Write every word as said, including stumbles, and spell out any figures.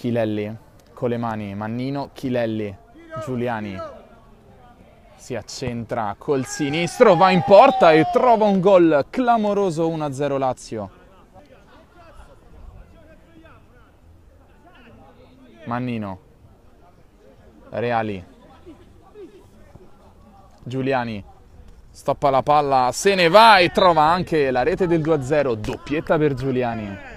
Chilelli con le mani, Mannino, Chilelli, Giuliani si accentra col sinistro, va in porta e trova un gol clamoroso. Uno a zero Lazio. Mannino, Reali, Giuliani stoppa la palla, se ne va e trova anche la rete del due a zero, doppietta per Giuliani.